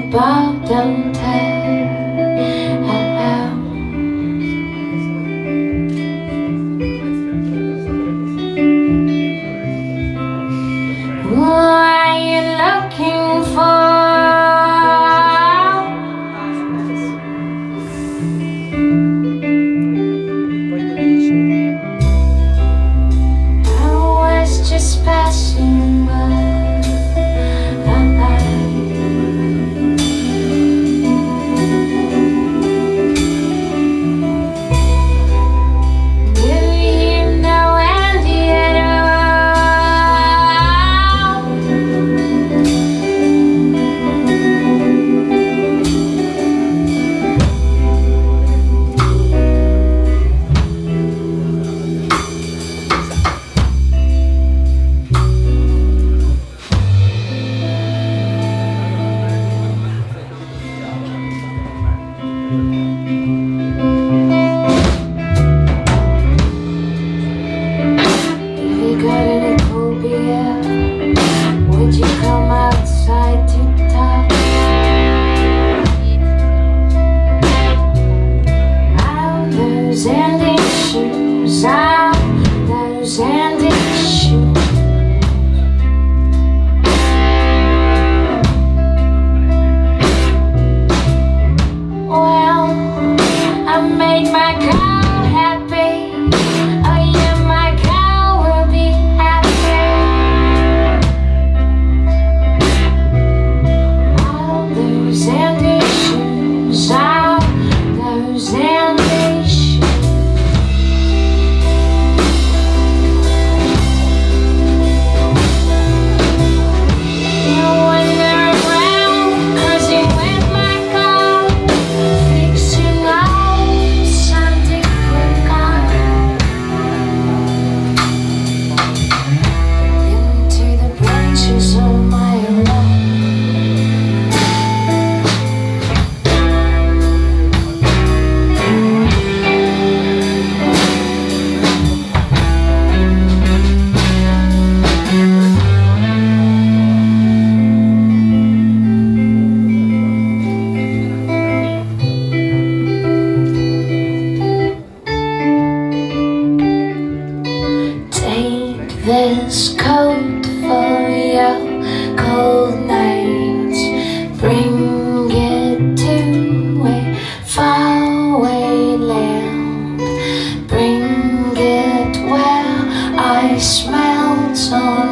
about, don't tell. Who are you looking for? I was just passing by. Would you come outside to talk? Out those ending shoes, out those ending shoes. Well, I made my cow happy. Oh yeah, my cow will be happy. This coat for your cold nights. Bring it to a faraway land. Bring it where I smell so